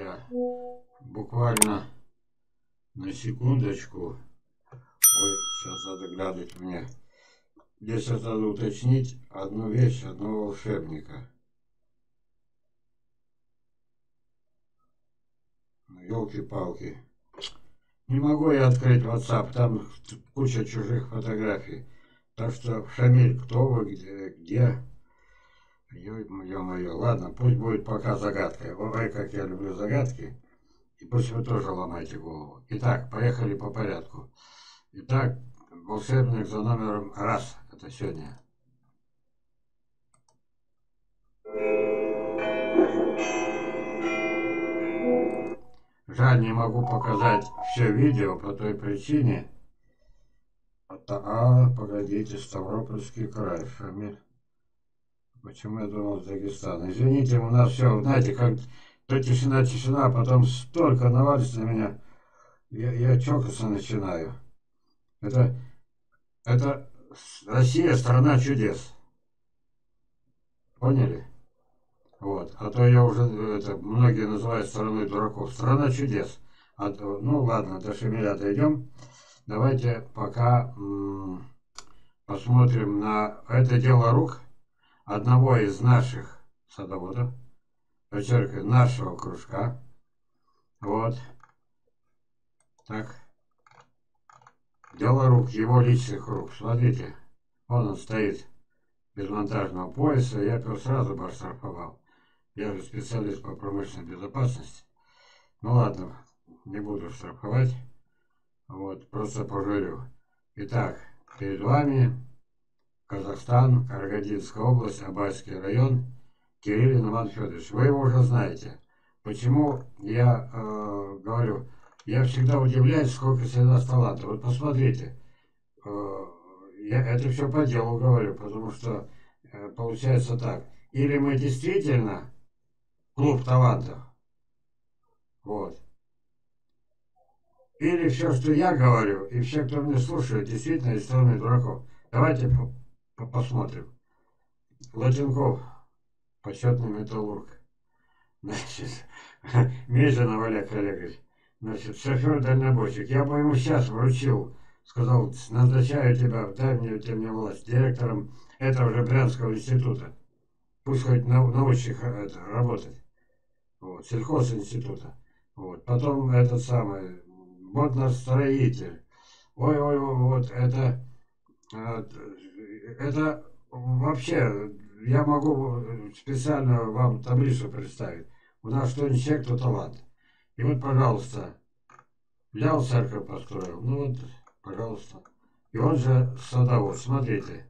говоря, буквально на секундочку. Ой, сейчас надо глянуть мне. Здесь надо уточнить одну вещь, одного волшебника. Ну, елки-палки. Не могу я открыть WhatsApp, там куча чужих фотографий. Так что, Шамиль, кто вы, где? Ё-моё, ладно, пусть будет пока загадкой. Ой, как я люблю загадки. И пусть вы тоже ломаете голову. Итак, поехали по порядку. Итак, волшебник за номером раз. Это сегодня. Жаль, не могу показать все видео по той причине. Погодите, Ставропольский край, Шамиль. Почему я думал Дагестан? Извините, у нас все, знаете, как то тишина, а потом столько навалится на меня. Я чокаться начинаю. Это, это Россия страна чудес. Поняли? Вот. А то я уже, многие называют страной дураков. Страна чудес. Ну ладно, до Шамиля дойдем. Давайте пока посмотрим на это дело рук одного из наших садоводов, подчеркиваю, нашего кружка. Вот. Так. Дело рук, его личных рук. Смотрите. Он стоит без монтажного пояса. Я его сразу бы оштрафовал. Я же специалист по промышленной безопасности. Ну ладно, не буду штрафовать. Вот, просто пожурю. Итак, перед вами Казахстан, Карагандинская область, Абайский район, Кириллин Иван Федорович. Вы его уже знаете. Почему я говорю, я всегда удивляюсь, сколько среди нас талантов. Вот посмотрите, я это все по делу говорю, потому что получается так. Или мы действительно клуб талантов, вот. Или все, что я говорю, и все, кто меня слушает, действительно из стороны дураков. Давайте посмотрим. Латенков, почетный металлург. Значит, Мезенов Олег Олегович. Значит, шофер-дальнобойщик. Я бы ему сейчас вручил. Сказал, назначаю тебя, дай мне, ты мне власть, директором этого же Брянского института. Пусть хоть научит работать. Вот, сельхозинститута. Вот. Потом этот самый, модностроитель. Ой, вот это вообще, я могу специально вам таблицу представить. У нас что ни человек, то талант. И вот, пожалуйста, взял церковь построил. Ну вот, пожалуйста. И он же садовод. Смотрите.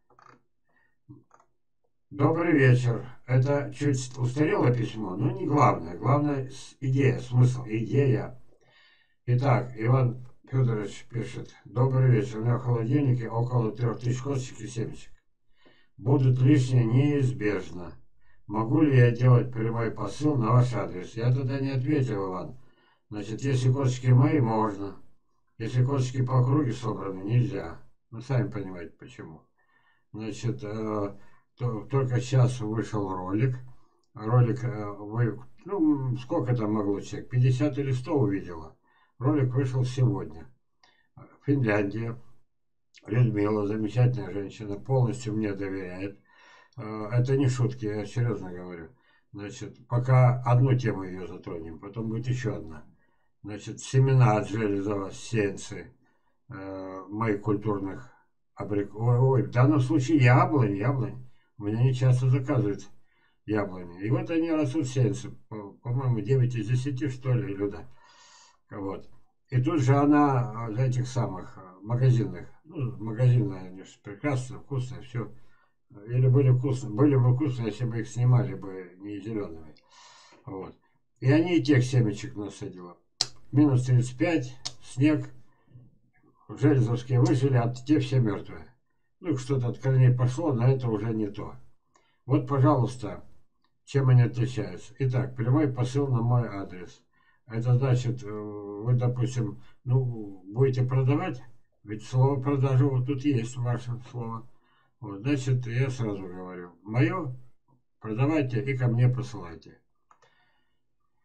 Добрый вечер. Это чуть устарелое письмо, но не главное. Главное идея, смысл, идея. Итак, Иван Федорович пишет. Добрый вечер. У меня в холодильнике около 3000 косточек и семечек. Будут лишние неизбежно. Могу ли я делать прямой посыл на ваш адрес? Я тогда не ответил, Иван. Значит, если косточки мои, можно. Если косточки по округе собраны, нельзя. Вы сами понимаете, почему. Значит, только сейчас вышел ролик. Ролик, ну, сколько там могло человек? 50 или 100 увидело. Ролик вышел сегодня. Финляндия. Людмила, замечательная женщина, полностью мне доверяет. Это не шутки, я серьезно говорю. Значит, пока одну тему ее затронем, потом будет еще одна. Значит, семена от железова, сеянцы моих культурных в данном случае яблонь. У меня не часто заказывают яблони. И вот они растут сеянцы, по-моему, 9 из 10, что ли, Люда. Вот. И тут же она из этих самых магазинных, ну, магазинные, они же прекрасно, вкусно, все. Или были бы вкусные, если бы их снимали бы не зелеными. Вот. И они и тех семечек насадила. Минус 35, снег, железовские выжили, а те все мертвые. Ну, что-то от корней пошло, но это уже не то. Вот, пожалуйста, чем они отличаются. Итак, прямой посыл на мой адрес. Это значит, вы, допустим, ну, будете продавать, ведь слово продажа вот тут есть, ваше слово. Вот, значит, я сразу говорю, мое продавайте и ко мне посылайте.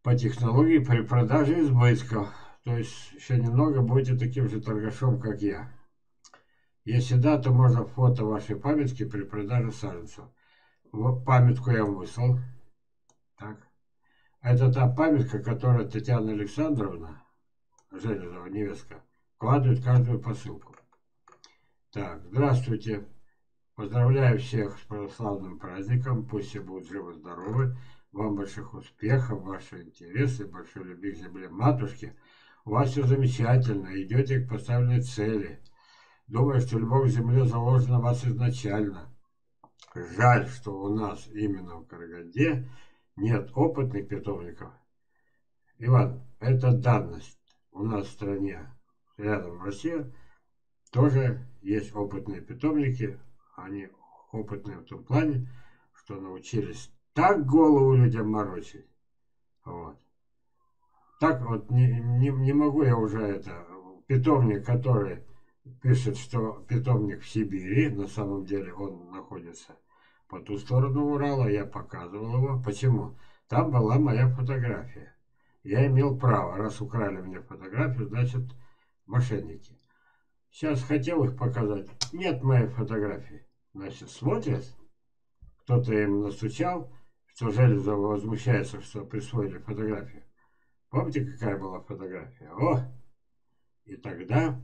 по технологии при продаже избытков. То есть еще немного будете таким же торгашом, как я. Если да, то можно фото вашей памятки при продаже саженцев. Вот памятку я вам выслал. Так. Это та памятка, которую Татьяна Александровна, Железова невестка, вкладывает в каждую посылку. Так, здравствуйте. Поздравляю всех с православным праздником. Пусть все будут живы-здоровы. Вам больших успехов, ваши интересы, большой любви к земле матушки. У вас все замечательно. Идете к поставленной цели. Думаю, что любовь к земле заложена в вас изначально. Жаль, что у нас именно в Караганде нет опытных питомников. Иван, это данность. У нас в стране, рядом в России, тоже есть опытные питомники. Они опытные в том плане, что научились так голову людям морочить. Вот. Так вот не могу я уже это. Питомник, который пишет, что питомник в Сибири, на самом деле он находится по ту сторону Урала, я показывал его. Почему? Там была моя фотография. Я имел право, раз украли мне фотографию, значит мошенники. Сейчас хотел их показать. Нет моей фотографии. Значит, смотрят, кто-то им настучал, что Железова возмущается, что присвоили фотографию. Помните, какая была фотография? О! И тогда,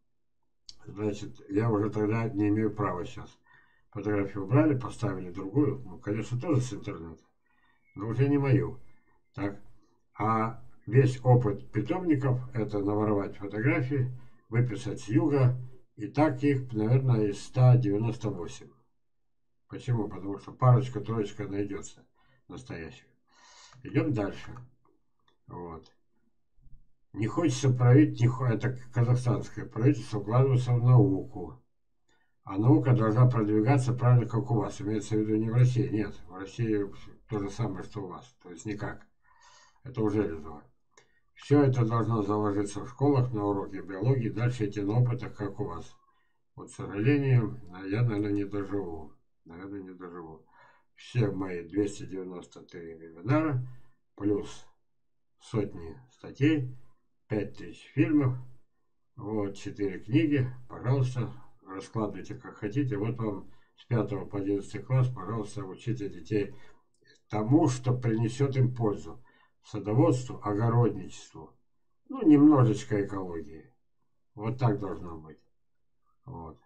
значит, я уже тогда не имею права сейчас. Фотографию убрали, поставили другую. Ну, конечно, тоже с интернета. Но уже не мою. Так. А весь опыт питомников – это наворовать фотографии, выписать с юга. И так их, наверное, из 198. Почему? Потому что парочка-троечка найдется настоящих. Идем дальше. Вот. Не хочется править, это казахстанское правительство, вкладываться в науку. А наука должна продвигаться правильно, как у вас. Имеется в виду не в России, нет. В России то же самое, что у вас. То есть никак. Это уже Железова. Все это должно заложиться в школах на уроке биологии. Дальше идти на опытах, как у вас. Вот, к сожалению, я, наверное, не доживу. Все мои 293 вебинара, плюс сотни статей, 5000 фильмов, вот 4 книги. Пожалуйста, раскладывайте как хотите. Вот вам с 5 по 11 класс, пожалуйста, учите детей тому, что принесет им пользу. Садоводству, огородничеству. Ну, немножечко экологии. Вот так должно быть. Вот.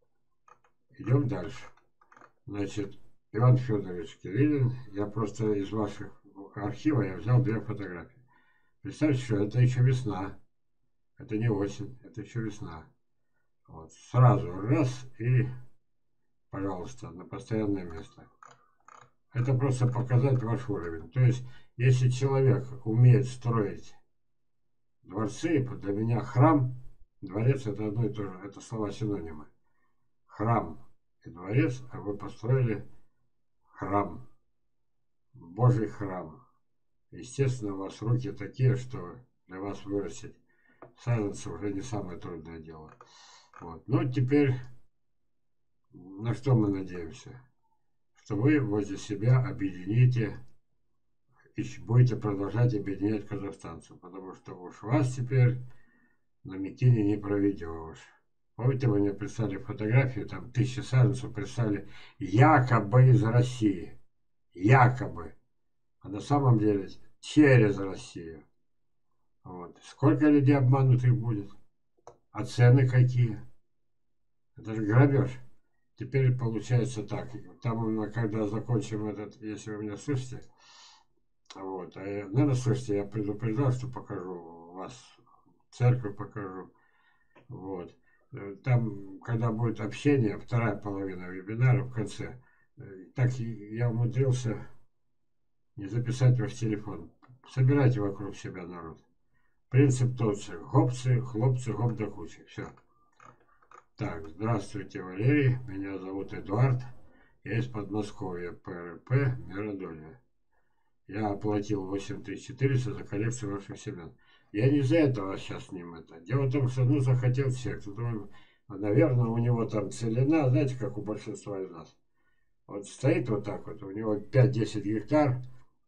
Идем дальше. Значит, Иван Федорович Кириллин, я просто из ваших архива я взял 2 фотографии. Представьте, что это еще весна. Это не осень, это еще весна. Вот. Сразу раз и, пожалуйста, на постоянное место. Это просто показать ваш уровень. То есть, если человек умеет строить дворцы, для меня храм, дворец это одно и то же, это слова-синонимы. Храм и дворец, а вы построили храм, Божий храм. Естественно, у вас руки такие, что для вас вырастить саженцы уже не самое трудное дело. Вот. Ну, теперь на что мы надеемся? Что вы возле себя объедините и будете продолжать объединять казахстанцев, потому что уж вас теперь на митине не проведешь. Помните, вы мне прислали фотографию, там 1000 саженцев прислали якобы из России. Якобы. А на самом деле через Россию. Вот. Сколько людей обманутых будет? А цены какие? Это же грабеж. Теперь получается так. Там, когда закончим этот, если вы меня слышите, вот, наверное, слышите, я предупреждал, что покажу вас, церковь покажу. Вот. Там, когда будет общение, вторая половина вебинара в конце, так я умудрился не записать ваш телефон. Собирайте вокруг себя народ. Принцип тот же. Гопцы, хлопцы, гоп до кучи. Все. Так, здравствуйте, Валерий. Меня зовут Эдуард. Я из Подмосковья, ПРП, Миродолье. Я оплатил 8400 за коллекцию ваших семян. Я не за это вас сейчас с ним это. Дело в том, что захотел всех. Наверное, у него там целина, знаете, как у большинства из нас. Вот стоит вот так вот, у него 5-10 гектар,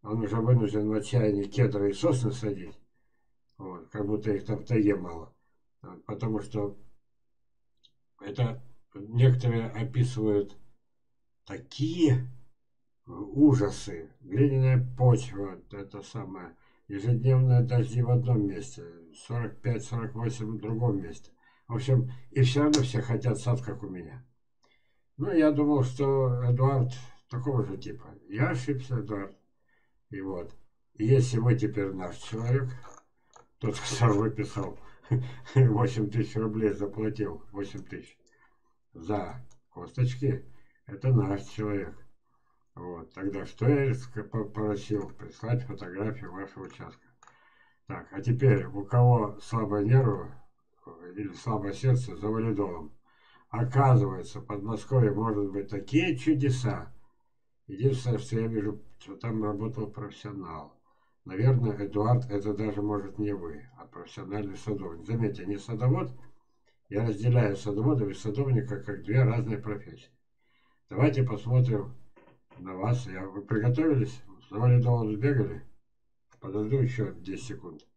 Он уже вынужден в отчаянии кедры и сосны садить. Вот, как будто их там в тайге мало. Вот, потому что это некоторые описывают такие ужасы. Глиняная почва, это самое, ежедневные дожди в одном месте, 45-48 в другом месте. В общем, и все равно все хотят сад, как у меня. Ну, я думал, что Эдуард такого же типа. Я ошибся, Эдуард. И вот. И если вы теперь наш человек, тот, кто выписал 8 тысяч рублей, заплатил 8 тысяч за косточки, это наш человек. Вот. Тогда что я попросил? Прислать фотографию вашего участка. Так, а теперь, у кого слабые нервы или слабое сердце, за валидолом. Оказывается, в Подмосковье может быть такие чудеса. Единственное, что я вижу, что там работал профессионал. Наверное, Эдуард, это даже может не вы, а профессиональный садовник. Заметьте, не садовод. Я разделяю садовода и садовника как две разные профессии. Давайте посмотрим на вас. Вы приготовились? За валидолом сбегали? Подожду еще 10 секунд.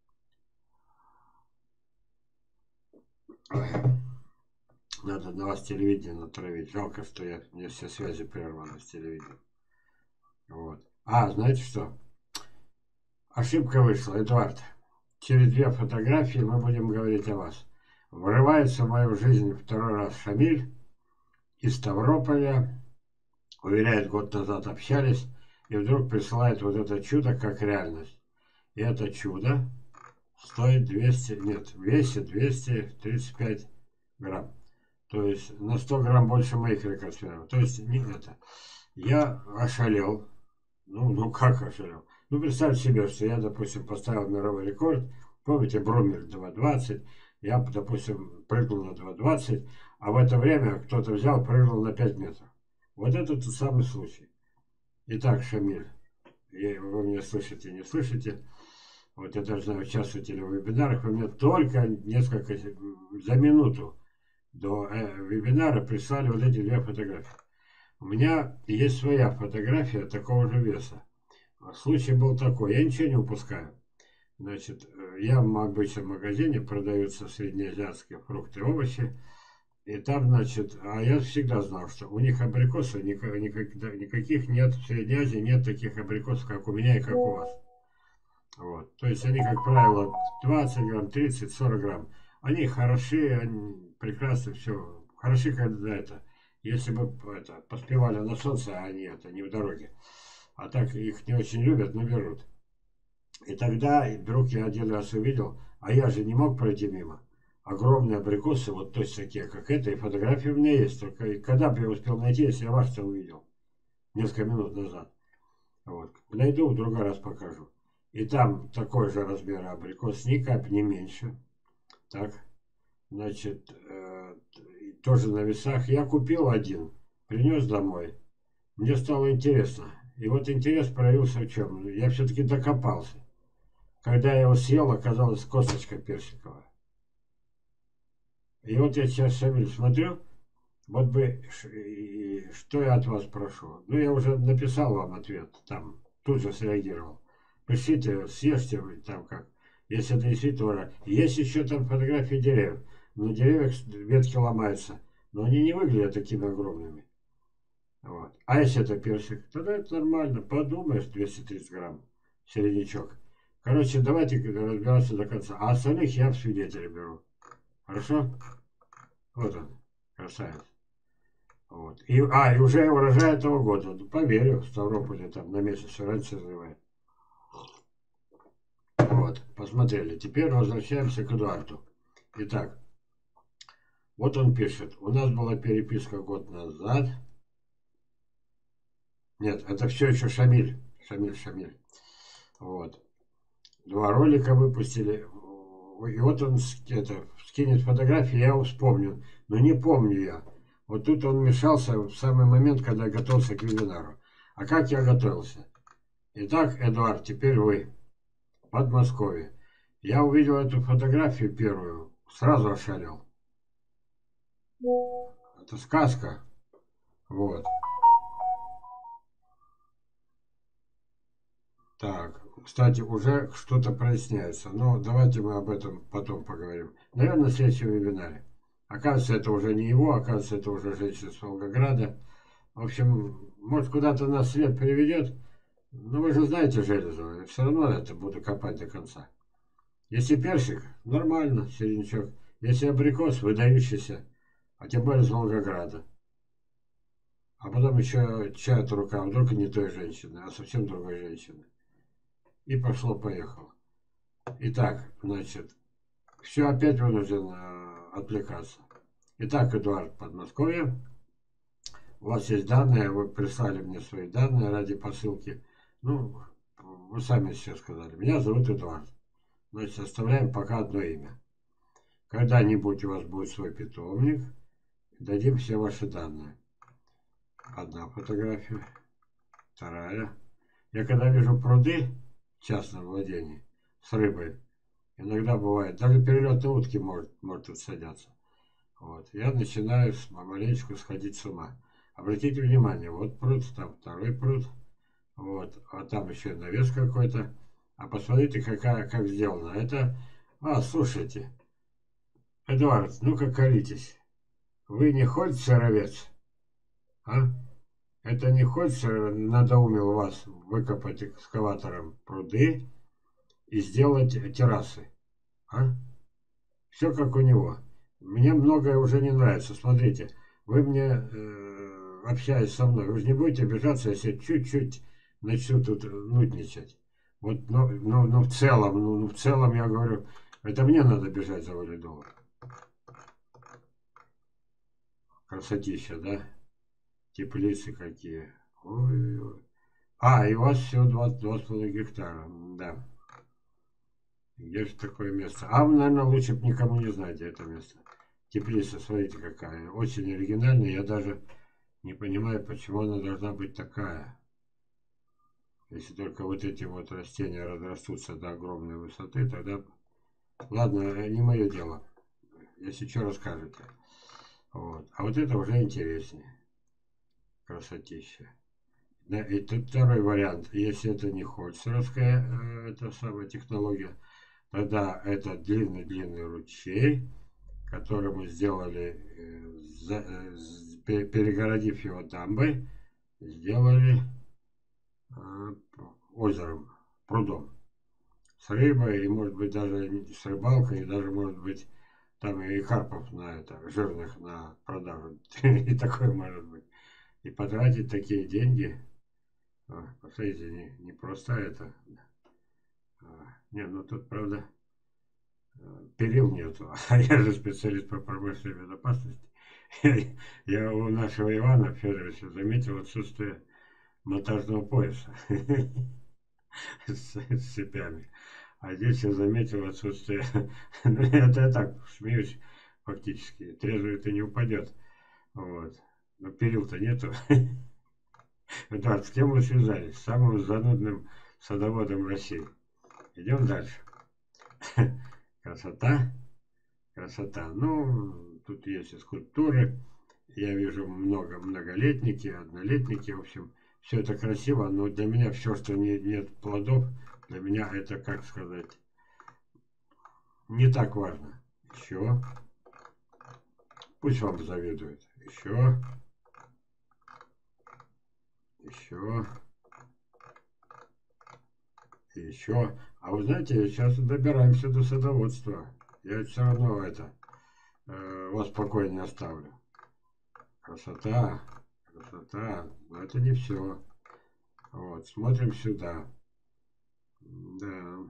Надо на вас телевидение натравить. Жалко, что мне все связи прерваны с телевидением. Вот. Знаете что? Ошибка вышла, Эдуард. Через две фотографии мы будем говорить о вас. Врывается в мою жизнь второй раз Шамиль из Ставрополя. Уверяет, год назад общались. И вдруг присылает вот это чудо как реальность. И это чудо стоит 200, нет, весит 235 грамм. То есть на 100 грамм больше моих рекордсменов. То есть не это. Я ошалел. Ну как ошалел? Ну представьте себе, что я, допустим, поставил мировой рекорд. Помните, Брумель 2.20. Я, допустим, прыгнул на 2.20. А в это время кто-то взял, прыгнул на 5 метров. Вот это тот самый случай. Итак, Шамиль, вы меня слышите, не слышите? Вот я даже знаю, участвуете ли в вебинарах. Вы мне только несколько, за минуту до вебинара прислали вот эти две фотографии. У меня есть своя фотография такого же веса. Случай был такой, я ничего не упускаю. Значит, я в обычном магазине продаются среднеазиатские фрукты и овощи. И там, значит, а я всегда знал, что у них абрикосов никаких нет, в Средней Азии нет таких абрикосов, как у меня и как у вас. Вот. То есть они, как правило, 20 грамм, 30, 40 грамм. Они хороши, они прекрасны, все. Хороши, когда это. Если бы это, поспевали на солнце, а они это не в дороге. А так их не очень любят, но берут. И тогда вдруг я один раз увидел, а я же не мог пройти мимо. Огромные абрикосы, вот точно такие, как это, и фотографии у меня есть. Только когда бы я успел найти, если я вас-то увидел несколько минут назад. Вот. Найду, в другой раз покажу. И там такой же размер абрикос, ни капли не меньше. Так, значит, тоже на весах. Я купил один, принес домой. Мне стало интересно. И вот интерес проявился в чем? Я все-таки докопался. Когда я его съел, оказалась косточка персиковая. И вот я сейчас, Шамиль, смотрю, вот бы, что я от вас прошу. Ну, я уже написал вам ответ, там, тут же среагировал. Пишите, съешьте вы там как. Если это действительно... Есть еще там фотографии деревьев. На деревьях ветки ломаются. Но они не выглядят такими огромными. Вот. А если это персик, тогда это нормально. Подумаешь, 230 грамм. Середнячок. Короче, давайте разбираться до конца. А остальных я в свидетели беру. Хорошо? Вот он, красавец. Вот. И уже урожай этого года. Ну, поверю, в Ставрополе там на месяц раньше срывает. Вот, посмотрели. Теперь возвращаемся к Эдуарду. Итак, вот он пишет. У нас была переписка год назад. Нет, это все еще Шамиль. Шамиль. Вот. Два ролика выпустили. И вот он скинет фотографии, я его вспомню. Но не помню я. Вот тут он вмешался в самый момент, когда я готовился к вебинару. А как я готовился? Итак, Эдуард, теперь вы. Подмосковье. Я увидел эту фотографию первую, сразу ошалел. Это сказка. Вот. Так, кстати, уже что-то проясняется, но давайте мы об этом потом поговорим. Наверное, на следующем вебинаре. Оказывается, это уже не его, оказывается, это уже женщина с Волгограда. В общем, может, куда-то нас свет приведет. Но вы же знаете Железова, я все равно это буду копать до конца. Если персик, нормально, середнячок. Если абрикос, выдающийся, а тем более из Волгограда. А потом еще чья-то рука, вдруг и не той женщины, а совсем другой женщины. И пошло-поехало. Итак, значит, все опять вынужден отвлекаться. Итак, Эдуард, Подмосковье. У вас есть данные, вы прислали мне свои данные ради посылки. Ну, вы сами все сказали. Меня зовут Эдуард. Значит, оставляем пока одно имя. Когда-нибудь у вас будет свой питомник, дадим все ваши данные. Одна фотография, вторая. Я когда вижу пруды в частном владении с рыбой, иногда бывает, даже перелетные утки может тут садятся. Вот. Я начинаю маленечку сходить с ума. Обратите внимание, вот пруд, там второй пруд, вот, а там еще навес какой-то. А посмотрите, как сделано. Это, слушайте, Эдуард, ну-ка колитесь. Вы не Хольцеровец, а? Это не Хольцер надоумил вас выкопать экскаватором пруды и сделать террасы, а? Все как у него. Мне многое уже не нравится. Смотрите, вы мне, общаясь со мной, вы же не будете обижаться, если чуть-чуть начну тут нудничать. Вот, но в целом я говорю, это мне надо бежать за валидолом. Красотища, да? Теплицы какие. Ой-ой-ой. И у вас всего 2,5 гектара. Да. Где же такое место? Вы, наверное, лучше бы никому не знать, где это место. Теплица, смотрите, какая. Очень оригинальная. Я даже не понимаю, почему она должна быть такая. Если только вот эти вот растения разрастутся до огромной высоты, тогда... Ладно, не мое дело. Если что, расскажете. Вот. А вот это уже интереснее. Красотища. Да, и тут второй вариант. Если это не хольцеровская, это самая технология, тогда это длинный-длинный ручей, который мы сделали, перегородив его дамбой, сделали озером, прудом. С рыбой, и может быть даже с рыбалкой, и даже может быть там и карпов на это, жирных на продажу. И такое может быть. И потратить такие деньги, посмотрите, не просто это. Не, ну тут, правда, перил нету. А я же специалист по промышленной безопасности. Я у нашего Ивана Федоровича заметил отсутствие монтажного пояса с цепями. А здесь я заметил отсутствие... Ну, это я так смеюсь фактически. Трезвый ты не упадет. Вот. Но перил-то нету. Эдуард, с кем вы связались? С самым занудным садоводом России. Идем дальше. Красота. Красота. Ну, тут есть и скульптуры. Я вижу много многолетники, однолетники. В общем, все это красиво, но для меня все, что нет плодов, для меня это, как сказать, не так важно. Еще. Пусть вам завидует. Еще. Еще. Еще. А вы знаете, сейчас добираемся до садоводства. Я все равно вас спокойно не оставлю. Красота. Красота. Но это не все. Вот, смотрим сюда. Да.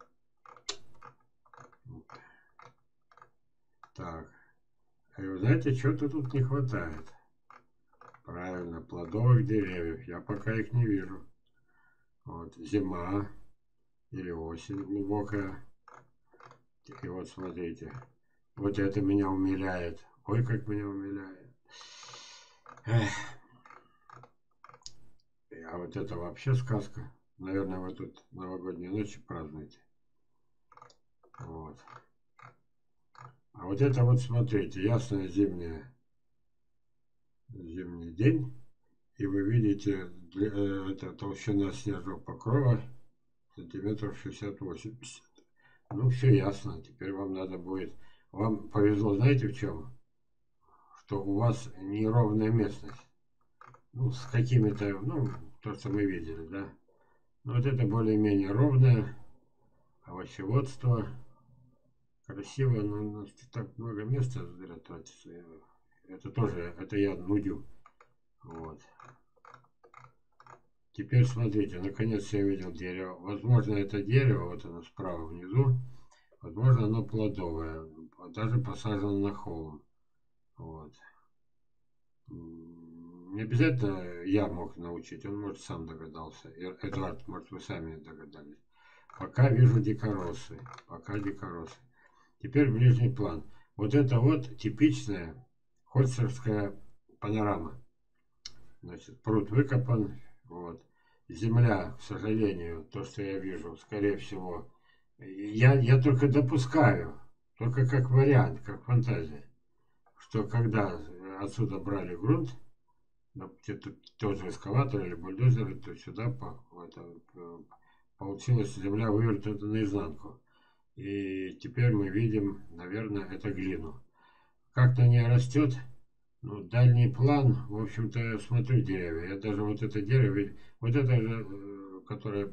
Так. И вы знаете, что-то тут не хватает. Правильно, плодовых деревьев. Я пока их не вижу. Вот, зима или осень глубокая. И вот смотрите. Вот это меня умиляет. Ой, как меня умиляет. Эх. А вот это вообще сказка. Наверное, вы тут новогодние ночи празднуете. Вот. А вот это вот, смотрите, ясное зимний день. И вы видите, это толщина снежного покрова сантиметров 60-80. Ну, все ясно. Теперь вам надо будет... Вам повезло, знаете, в чем? Что у вас неровная местность. Ну, с какими-то... Ну, то, что мы видели, да? Но вот это более-менее ровное. Овощеводство. Красиво, но у нас так много места зря тратится. Это тоже, это я нудю. Вот. Теперь смотрите, наконец я видел дерево. Возможно, это дерево, вот оно справа внизу. Возможно, оно плодовое. Даже посажено на холм. Вот. Не обязательно я мог научить, он, может, сам догадался. Эдуард, может, вы сами догадались. Пока вижу дикоросы. Пока дикоросы. Теперь ближний план. Вот это вот типичная хольцерская панорама. Значит, пруд выкопан. Вот. Земля, к сожалению, то, что я вижу, скорее всего, я только допускаю, только как вариант, как фантазия, что когда отсюда брали грунт, где-то тоже эскаватор или бульдозеры, то сюда получилась земля вывернута наизнанку. И теперь мы видим, наверное, это глину. Как на ней растет, ну, дальний план, в общем-то, я смотрю деревья. Я даже вот это дерево, вот это же, которое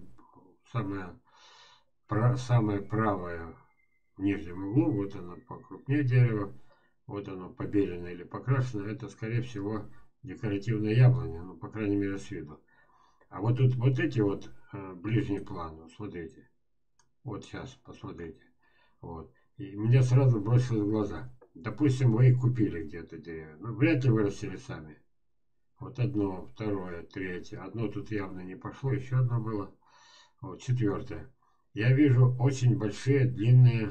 самое правое в нижнем углу, вот оно покрупнее дерево, вот оно побеленное или покрашено, это, скорее всего, декоративная яблоня, ну, по крайней мере, с виду. А вот тут вот эти вот ближний план, вот смотрите, вот сейчас, посмотрите, вот. И мне сразу бросилось в глаза. Допустим, вы купили где-то деревья, ну, вряд ли вырастили сами. Вот одно, второе, третье. Одно тут явно не пошло, еще одно было. Вот, четвертое. Я вижу очень большие, длинные,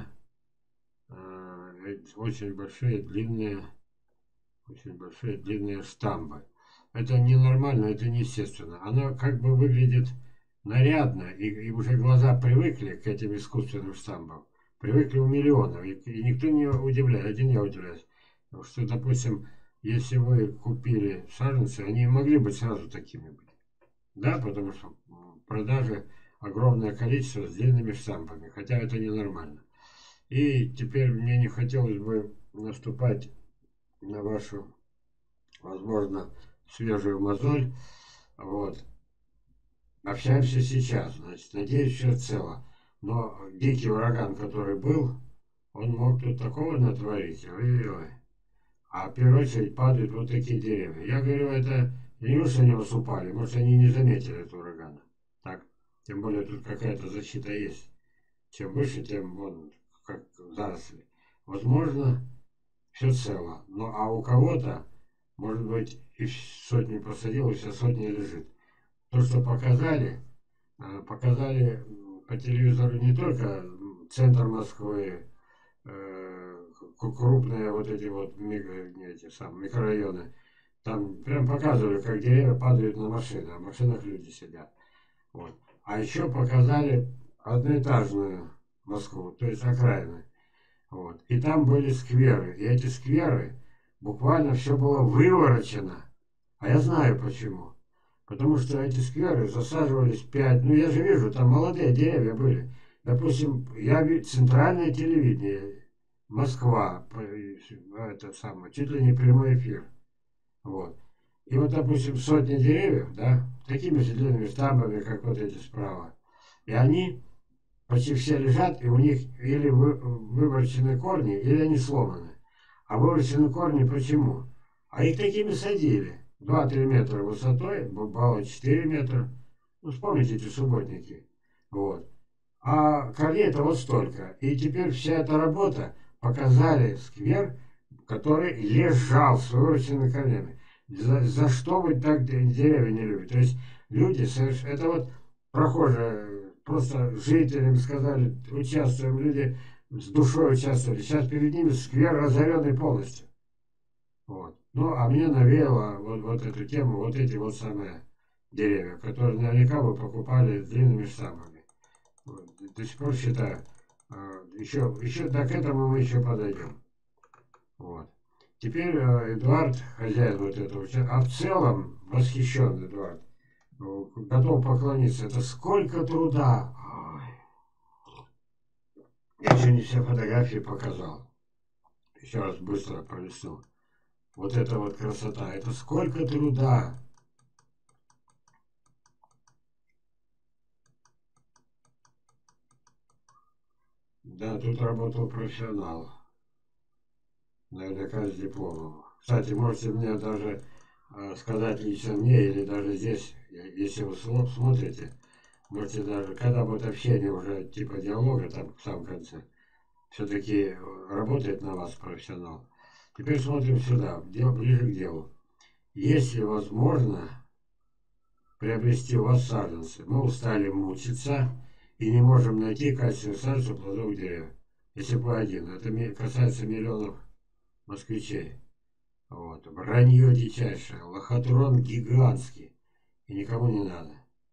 очень большие, длинные штамбы. Это ненормально, это неестественно. Оно как бы выглядит нарядно, и уже глаза привыкли к этим искусственным штамбам. Привыкли у миллионов, и никто не удивляет, один я удивляюсь. Что, допустим, если вы купили саженцы, они могли быть сразу такими быть. Да, потому что в продаже огромное количество с длинными штампами, хотя это ненормально. И теперь мне не хотелось бы наступать на вашу, возможно, свежую мозоль. Вот. Общаемся сейчас, значит, надеюсь, все цело. Но дикий ураган, который был, он мог тут такого натворить. Ой-ой-ой. А в первую очередь падают вот такие деревья. Я говорю, это не может они вас упали, может они не заметили этого урагана. Так, тем более тут какая-то защита есть. Чем выше, тем вон как заросли. Возможно, все цело. Но а у кого-то, может быть, и сотни посадил, и вся сотня лежит. То, что показали по телевизору не только центр Москвы, крупные вот эти вот микрорайоны. Там прям показывали, как деревья падают на машины, а в машинах люди сидят. Вот. А еще показали одноэтажную Москву, то есть окраины. Вот. И там были скверы. И эти скверы, буквально все было выворочено. А я знаю почему. Потому что эти скверы засаживались 5, ну я же вижу, там молодые деревья были. Допустим, я вижу центральное телевидение, Москва, это самое, чуть ли не прямой эфир. Вот. И вот, допустим, сотни деревьев, да, такими же длинными штамбами, как вот эти справа. И они почти все лежат, и у них или выворочены корни, или они сломаны. А выворочены корни почему? А их такими садили. 2-3 метра высотой, бывало 4 метра. Ну, вспомните эти субботники. Вот. А корней это вот столько. И теперь вся эта работа показали сквер, который лежал с вывороченными корнями. За что вы так деревья не любите? То есть люди, это вот прохожие, просто жителям сказали, участвуем, люди с душой участвовали. Сейчас перед ними сквер разоренный полностью. Вот. Ну, а мне навеяло вот эту тему, вот эти вот самые деревья, которые наверняка вы покупали с длинными штаммами. Вот. До сих пор считаю. Еще к этому мы еще подойдем. Вот. Теперь Эдуард, хозяин вот этого участка, а в целом восхищен Эдуард, готов поклониться. Это сколько труда! Я еще не все фотографии показал. Еще раз быстро пролистнул. Вот это вот красота. Это сколько труда. Да, тут работал профессионал. Наверняка с дипломом. Кстати, можете мне даже сказать лично мне, или даже здесь, если вы смотрите, можете даже, когда будет общение уже типа диалога, там в самом конце, все-таки работает на вас профессионал. Теперь смотрим сюда, ближе к делу. Если возможно приобрести у вас саженцы, мы устали мучиться и не можем найти качественную саженцу плодовых деревьев. Если бы один, это касается миллионов москвичей. Вот. Вранье дичайшее, лохотрон гигантский. И никому не надо.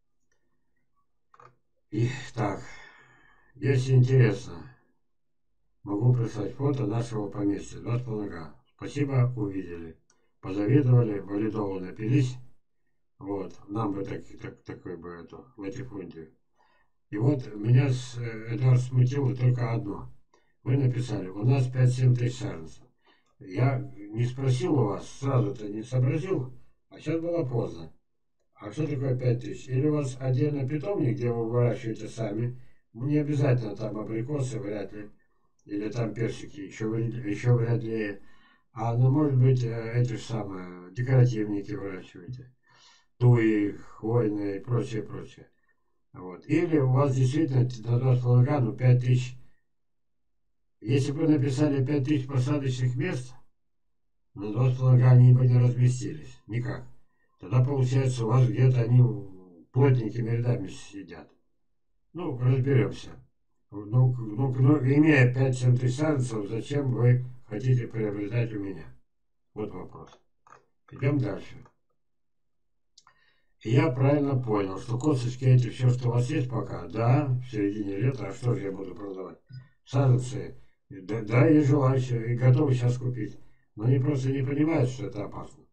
И так, если интересно, могу прислать фото нашего поместья. 2,5 га. Спасибо, увидели. Позавидовали, валидово напились. Вот, нам бы такой бы эту латифундию. И вот меня, Эдуард, смутило только одно. Вы написали, у нас 5-7 тысяч саженцев. Я не спросил у вас, сразу-то не сообразил, а сейчас было поздно. А что такое 5000? Или у вас отдельно питомник, где вы выращиваете сами? Не обязательно там абрикосы, вряд ли. Или там персики, еще вряд ли. А ну, может быть, эти же самые декоративники выращиваете. Туи, хвойные и прочее, прочее. Вот. Или у вас действительно на 2,5 га, ну 5000. Если бы написали 5000 посадочных мест, на 2,5 га они бы не разместились. Никак. Тогда получается у вас где-то они плотненькими рядами сидят. Ну, разберемся. Имея 5-7 тысяч саженцев, зачем вы хотите приобретать у меня? Вот вопрос. Идем дальше. И я правильно понял, что косточки эти, все, что у вас есть пока, да, в середине лета, а что же я буду продавать? Саженцы, да, да, и желающие, и готовы сейчас купить. Но они просто не понимают, что это опасно.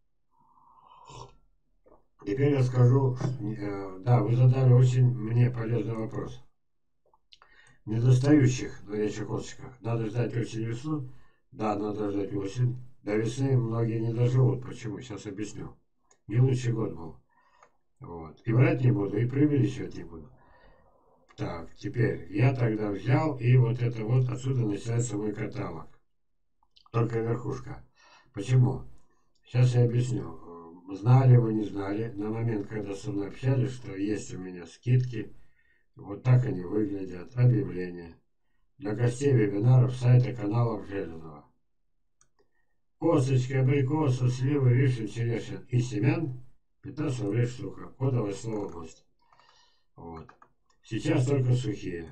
Теперь я скажу, да, вы задали очень мне полезный вопрос. Недостающих на этих косточках надо ждать осень-весну? Да, надо ждать осень. До весны многие не доживут. Почему? Сейчас объясню. Не лучший год был. Вот. И врать не буду, и преувеличивать не буду. Так, теперь я тогда взял, и вот это вот отсюда начинается мой каталог. Только верхушка. Почему? Сейчас я объясню. Знали вы, не знали, на момент, когда со мной общались, что есть у меня скидки, вот так они выглядят, объявления. Для гостей вебинаров сайта каналов Железного. Косточки, абрикосы, сливы, вишен, черешин и семян 15 рублей штука. Кодовое слово гость. Вот. Сейчас только сухие.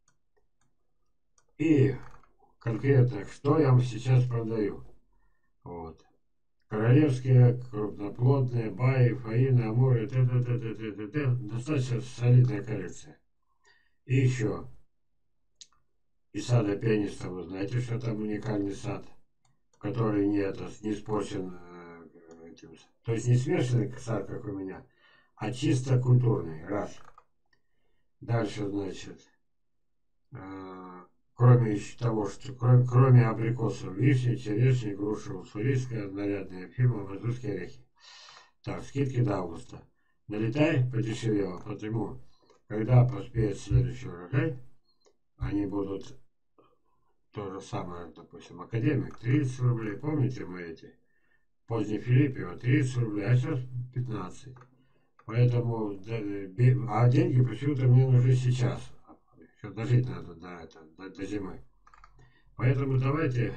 И конкретно, что я вам сейчас продаю. Вот. Королевские, крупноплодные, баи, фаины, амуры, т.д. Достаточно солидная коллекция. И еще. Из сада пианиста, вы знаете, что там уникальный сад, который не испорчен этим. То есть не смешанный сад, как у меня, а чисто культурный. Раз. Дальше, значит, кроме того, что кроме абрикосов, вишни, черешни, груши, уссурийская, нарядная фирма, воздушные орехи. Так, скидки до августа. Налетай подешевело, потому когда поспеет следующий урожай, они будут то же самое, допустим, академик 30 рублей, помните мы эти? Поздний Филиппева 30 рублей, а сейчас 15. Поэтому, а деньги почему-то мне нужны сейчас. Еще дожить надо до зимы. Поэтому давайте,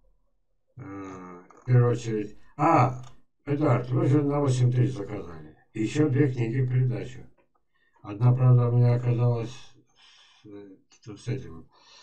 в первую очередь... Эдуард, вы же на 8 тысяч заказали. И еще 2 книги в придачу. Одна, правда, у меня оказалась с этим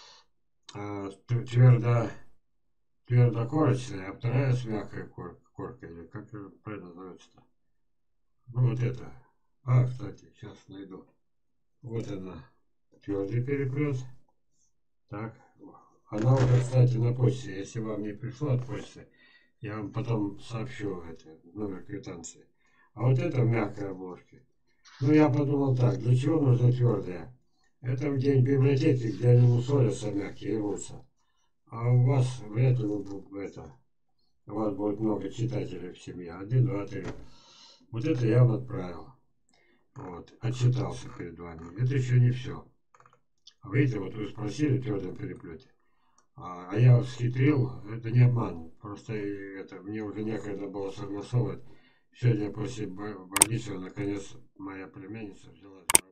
твердокорочная, а вторая с мягкой коркой. Или как это правильно называется-то? Ну вот это. Кстати, сейчас найду. Вот она. Твердый переплет. Так. Она уже, кстати, на почте. Если вам не пришло от почты, я вам потом сообщу номер квитанции. А вот это в мягкой обложке. Ну, я подумал так, для чего нужно твердое? Это в день библиотеки, где они мусорятся мягкие и рвутся. А у вас вряд ли у вас будет много читателей в семье. 1, 2, 3. Вот это я вам отправил. Вот, отчитался перед вами. Это еще не все. А видите, вот вы спросили в твердом переплете. А я схитрил, это не обман. Просто мне уже некогда было согласовывать. Сегодня после больницы, наконец, моя племянница взяла